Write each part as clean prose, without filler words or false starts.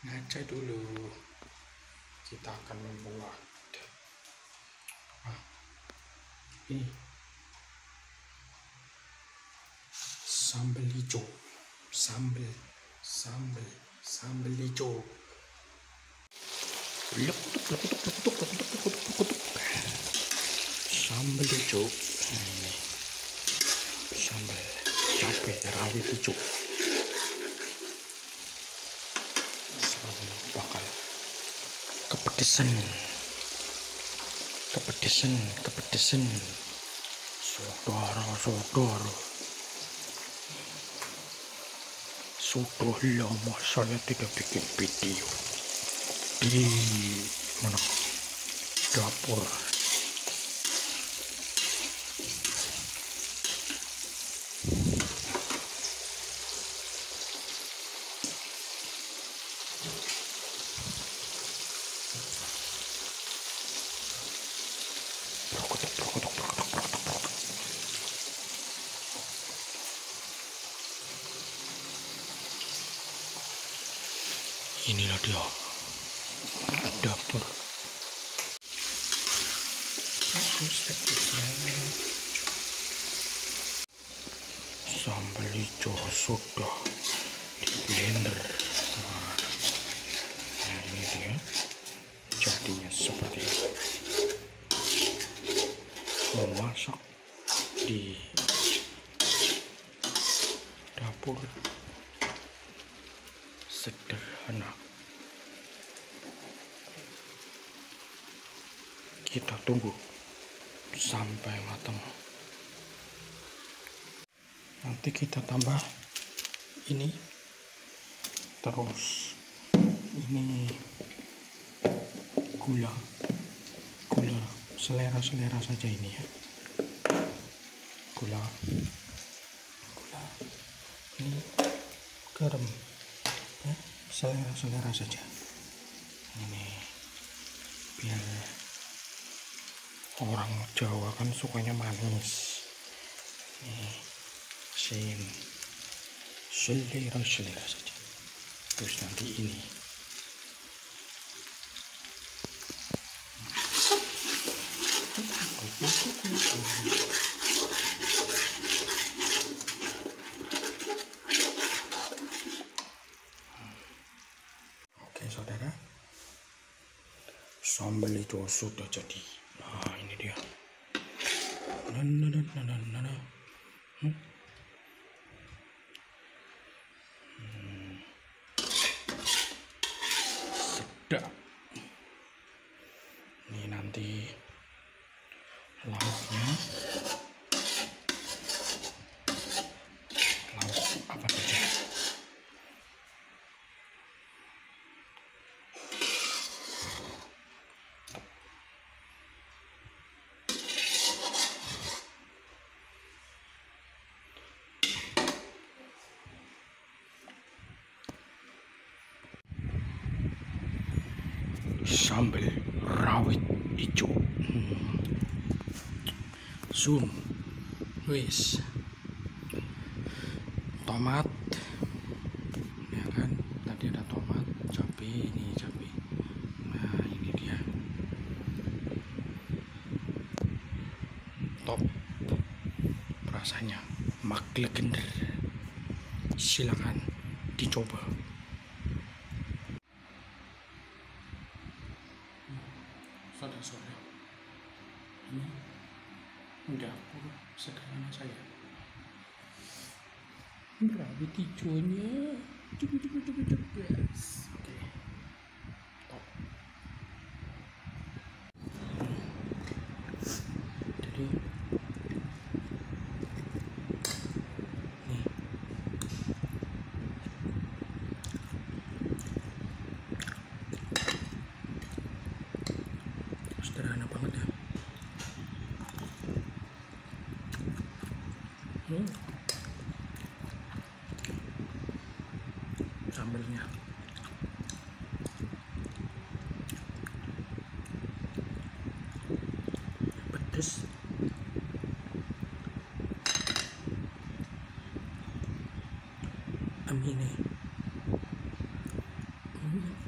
Ngaca dulu, kita akan membuat ini sambal hijau, sambal hijau. Sambal hijau, ini sambal cabai rawit hijau. Bakal kepedesan, sudah lama saya tidak bikin video di mana dapur. Inilah dia dapur. Sambal hijau sudah di blender. Nah, ini dia jadinya seperti ini. Memasak di dapur sederhana. Kita tunggu sampai matang. Nanti kita tambah ini, terus ini gula selera saja ini ya. Gula ini garam ya, selera saja ini, biar orang Jawa kan sukanya manis. Ini selera saja. Terus nanti ini oke saudara, sambal itu sudah jadi. Nah, ini dia. Sedap. Ini nanti lauknya, lauk apa saja. Sambal rawit hijau. Zoom. Wis. Tomat. Ya kan? Tadi ada tomat, cabai, ini cabai. Nah, ini dia. Top. Rasanya maglegender. Silakan dicoba. Saudara-saudara, ini dapur sederhana saya. Rawit hijaunya, yes. Oke, top. Jadi nih, sederhana banget ya. Sambalnya pedes, amine.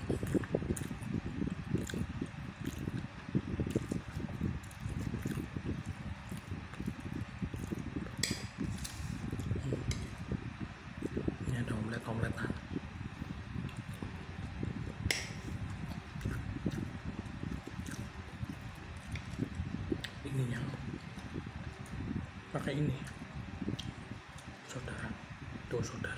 coretan. Ininya pakai ini, saudara, tuh saudara.